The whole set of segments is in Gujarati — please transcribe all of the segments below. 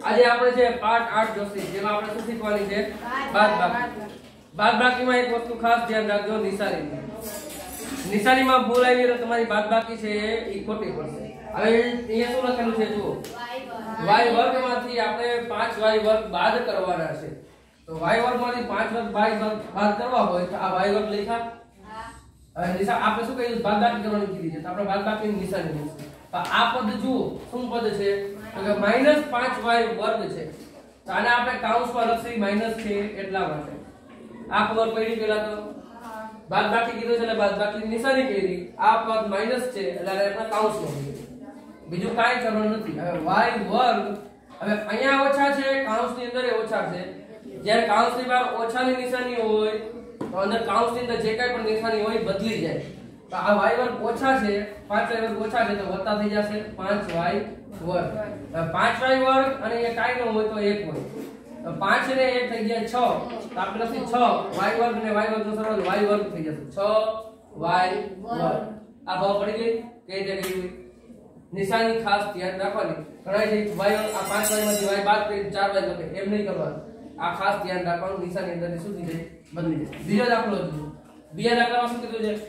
આજે આપણે છે પાઠ 8 જોશી, જેમાં આપણે શું શીખવાની છે? બાદબાકી. બાદબાકીમાં એક વસ્તુ ખાસ ધ્યાન રાખજો, નિશાની. નિશાનીમાં ભૂલ આવી તો તમારી બાદબાકી છે એ ખોટી પડશે. હવે અહીંયા શું લખેલું છે જુઓ, y વર્ગમાંથી આપણે 5y વર્ગ બાદ કરવાના છે. તો y વર્ગમાંથી 5 વર્ગ બાદ કરવા હોય તો આ y વર્ગ લખ્યા. હવે નિશાન આપણે શું કહીએ, બાદબાકી કરવાની કીધી છે, તો આપણે બાદબાકીની નિશાની મૂકીશું. આ પદ જુઓ શું પદ છે, તો કે -5y વર્ગ છે. તો આને આપણે કૌંસમાં લખી માઈનસ છે એટલા માટે. આ ખબર પડી પેલા તો બાદબાકી કીધું છે એટલે બાદબાકીની નિશાની કરી. આ પદ માઈનસ છે એટલે આપણે કૌંસમાં મૂકીશું. બીજું કાઈ કરવાનું નથી. હવે y વર્ગ, હવે અહીંયા ઓછા છે, કૌંસની અંદર એ ઓછા છે. જ્યારે કૌંસની બહાર ઓછાની નિશાની હોય તો અંદર કૌંસની અંદર જે કાઈ પણ નિશાની હોય બદલી જાય. તો આ y વર્ગ ઓછા છે, 5y વર્ગ ઓછા છે તો વત્તા થઈ જશે 5y વર્ગ. 5y વર્ગ અને એ કાઈ ન હોય તો 1 હોય. તો 5 ને 1 થઈ ગયા 6. તો આપણે લખી 6y વર્ગ ને y વર્ગ નો સરવાળો y વર્ગ થઈ જશે 6y વર્ગ. આ ભાવ પડી ગઈ કે રીતે કરી નિશાની ખાસ ધ્યાન રાખવાની. ઘણા છે y આ 5y માંથી y બાદ કરી 4y લખે, એમ નહીં કરવાનું. આ ખાસ ધ્યાન રાખવાનું, નિશાની અંદર શું થઈ જાય બદલી જાય. બીજો દાખલો જુઓ. બીજા દાખલામાં શું કીધું છે,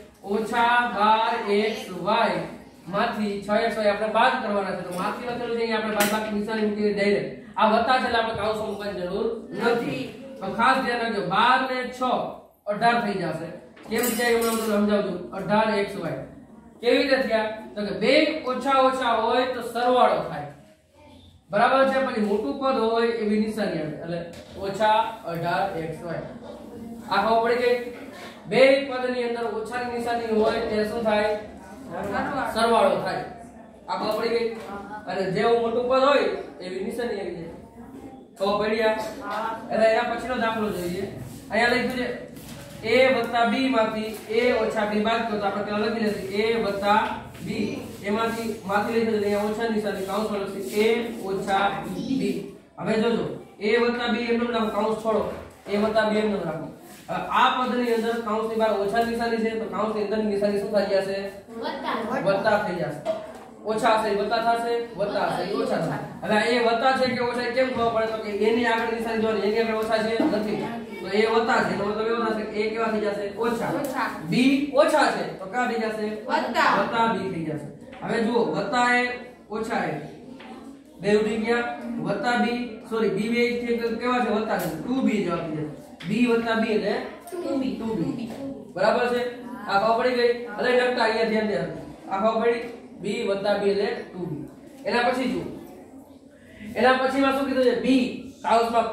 -12xy માંથી 6xy આપણે બાદ કરવાના છે. તો માંથી લખેલું છે, આપણે બાદબાકી નિશાની મૂકી ડાયરેક્ટ. આ વત્તા છે એટલે આપણે કૌંસમાં મૂકવાની જરૂર નથી. તો ખાસ ધ્યાન રાખજો, 12 ને 6 18 થઈ જશે. કેમ થાય એવું સમજાવજો. 18xy કેવી રીતે થયા, તો કે બે ઓછા ઓછા હોય તો સરવાળો થાય, બરાબર છે. પછી મોટું પદ હોય એવી નિશાની આવે એટલે -18xy. આ ખબર પડી ગઈ. બે પદની અંદર ઓછાની નિશાની હોય તે શું થાય, સરવાળો થાય. આ ખબર પડી ગઈ. અને જેવું મોટું પદ હોય એવી નિશાની આવી જાય. ખબર પડી? એટલે એના પછીનો દાખલો જોઈએ. અહીંયા લખ્યું છે a + b માંથી a - b બાદ કરો. તો આપણે પેલા લખી લઈશું a + b. એમાંથી માંથી લઈ જઈએ, અહીંયા ઓછા નિશાની કૌંસમાં લખીશું a - b. હવે જોજો, a + b એમનો લખો, કૌંસ છોડો, a + b એમનો રાખો. આ પદની અંદર કૌંસની બહાર ઓછા નિશાની છે તો કૌંસની અંદરની નિશાની શું થઈ જશે, વત્તા થઈ જશે. ઓછા હશે વત્તા થશે, વત્તા હશે ઓછા થશે. હવે એ વત્તા છે કે ઓછા કેમ ખબર પડે, તો કે એની આગળ નિશાની જો એની આગળ ઓછા છે નથી, તો એ વત્તા છે તો મતલબ એવું થશે કે એ કેવા થઈ જશે, ઓછા. b ઓછા છે તો કા થઈ જશે, વત્તા b થઈ જશે. હવે જુઓ, વત્તા એ ઓછા એ બે ઉડી ગયા, વત્તા b સોરી b બે કેવા છે, વત્તા છે, 2b જવાબ થઈ જશે. b + b એટલે 2b. બરાબર છે. આ ખબર પડી ગઈ. એટલે લખતા અહીંયા ધ્યાન દે. આ ખબર પડી, b + b એટલે 2b. એના પછી જુઓ, એના પછીમાં શું કીધું છે, b કૌંસમાં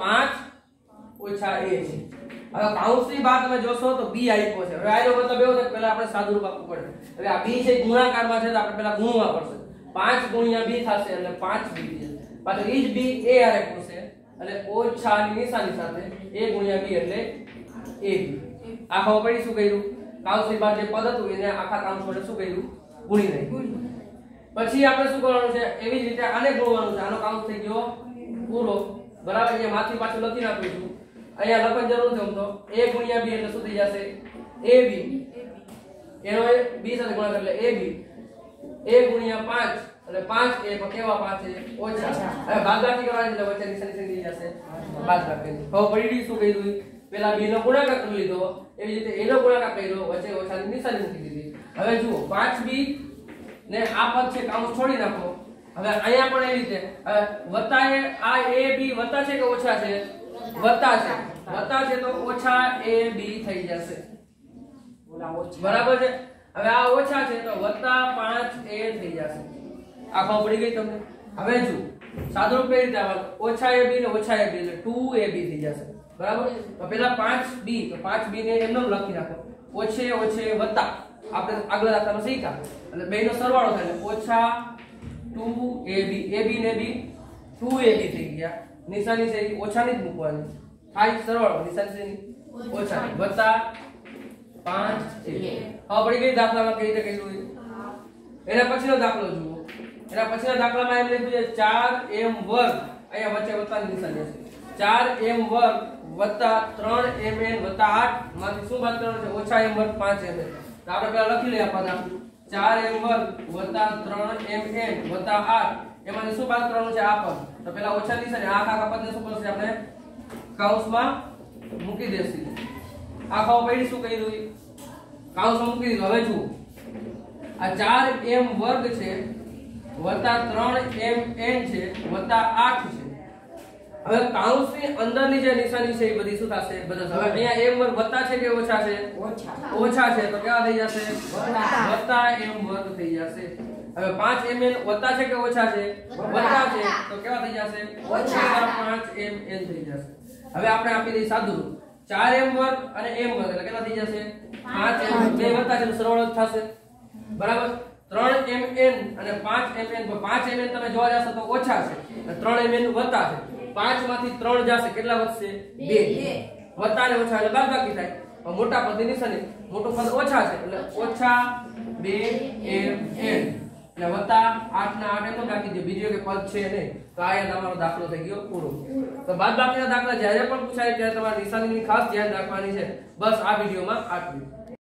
5 - a છે. હવે કૌંસની બહાર તમે જોશો તો b આપ્યો છે. હવે આનો મતલબ એવો છે કે પહેલા આપણે સાદુરૂપ આપવું પડે. હવે આ b છે ગુણાકારમાં છે તો આપણે પહેલા ગુણવા પડશે. 5 × b થશે એટલે 5b થશે. પાછું ઈ જ b a આરે પૂછે એટલે ઓછાની નિશાની સાથે a × b એટલે ab. આ ખબર પડી શું કર્યું, કૌંસની બહાર જે પદ હતું એને આખા કૌંસ વડે શું કર્યું, ગુણી નાખ્યું. પછી આપણે શું કરવાનું છે, એવી જ રીતે આને ગુણવાનું છે. આનો કૌંસ થઈ ગયો પૂરો, બરાબર. અહીંયા માંથી પાછું લખી નાખીશું. અહીંયા લખવાની જરૂર છે તો a × b એટલે શું થઈ જશે, ab. એનો b સાથે ગુણાકાર એટલે ab. a × 5 એટલે 5 એ કેવા 5 છે, ઓછા. હવે બાદબાકી કરવાની એટલે વચ્ચે નિશાની થઈ જશે બાદબાકી. હવે પડી શું કર્યું, પેલા b નો ગુણાકાર કરી લીધો, એવી રીતે એનો ગુણાકાર કર્યો, વચ્ચે ઓછાની નિશાની મૂકી દીધી. હવે જુઓ, 5b ને આ પદ છે કૌંસ છોડી નાખો. હવે અહીંયા પણ એવી રીતે વત્તા એ આ a b વત્તા છે કે ઓછા છે, વત્તા છે. વત્તા છે તો ઓછા a b થઈ જશે, બરાબર છે. હવે આ ઓછા છે તો વત્તા 5a થઈ જશે. આ ખબર પડી ગઈ તમને. હવે જો સાદુરૂપ કઈ રીતે આવવાનું, ઓછા ab ને ઓછા ab એટલે 2ab થઈ જશે, બરાબર. તો પેલા 5b, તો 5b ને એમનો લખી નાખો, ઓછે ઓછે વત્તા. આપણે આગળ દાખલામાં શીખ્યા એટલે બેનો સરવાળો થાય એટલે ઓછા 2ab. ab ને b 2ab થઈ ગયા. નિશાની છે ઓછાની જ મૂકવાની, થાય સરવાળો, નિશાની છે ઓછા વત્તા 5a. હવે પડી ગઈ દાખલામાં કઈ રીતે કર્યું. એના પછીનો દાખલો જુઓ. એના પછીના દાખલામાં એમ લખ્યું છે 4m². અહીંયા વચ્ચે વત્તાની નિશાની છે. 4m² + 3mn + 8 માંથી શું બાદ કરવાનું છે, ઓછા m² 5mn. તો આપણે પહેલા લખી લઈએ. 4m² + 3mn + 8 એમાંથી શું બાદ કરવાનું છે? આ પદ. તો પેલા ઓછા નિશાની આખા પદને શું કરશે આપણે? કૌંસમાં મૂકી દેશું. આખા પૈડી શું કર્યું? કૌંસમાં મૂકી દીધું. હવે જુઓ આ 4m વર્ગ છે વત્તા 3mn છે વત્તા 8 છે. હવે કૌંસની અંદરની જે નિશાની છે એ બધી શું થશે? બદલશે. હવે અહીંયા m વર્ગ વત્તા છે કે ઓછા છે? ઓછા છે. તો કેવા થઈ જશે? વત્તા m વર્ગ થઈ જશે. હવે 5mn વત્તા છે કે ઓછા છે? વત્તા છે. તો કેવા થઈ જશે? ઓછા 5mn થઈ જશે. હવે આપણે આપી દઈએ સાદું રૂપ. 4m વર્ગ અને m વર્ગ એટલે કેટલા થઈ જશે? 5m. બે વત્તા છે તો સરવાળો જ થશે. બરાબર. 3mn અને 5mn. 5mn તમે જોવા જશો તો ઓછા છે, 3mn વત્તા છે. 5 માંથી 3 જશે, કેટલા વધશે? 2. વત્તા ને ઓછા એટલે બાદબાકી થાય. મોટા પદની નિશાની, મોટું પદ ઓછા છે એટલે ઓછા 2mn એટલે વત્તા 8 ના 8 એમ રાખી દો. બીજો કે પદ છે નહીં. તો આ તમારો દાખલો થઈ ગયો પૂરો. તો બાદબાકીના દાખલા જ્યારે પણ પૂછાય ત્યારે તમારે નિશાનીની ખાસ ધ્યાન રાખવાની છે. બસ આ વિડિયોમાં આટલું.